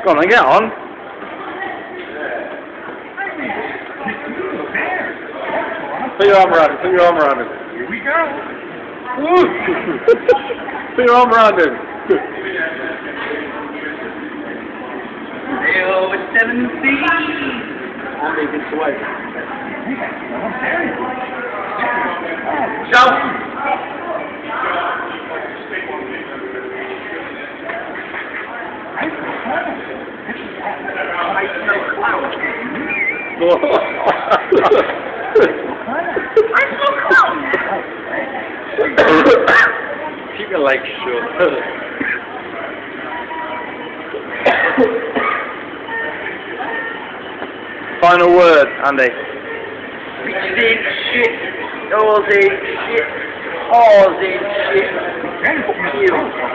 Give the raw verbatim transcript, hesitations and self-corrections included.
Go on then, get on. Put your arm around him, put your arm around him. Here we go. Put your arm around him. Zero seventeen. Andy gets away. Jump. Keep your legs short. Final word, Andy. Bitches in shit. Doors in shit. Whores in shit.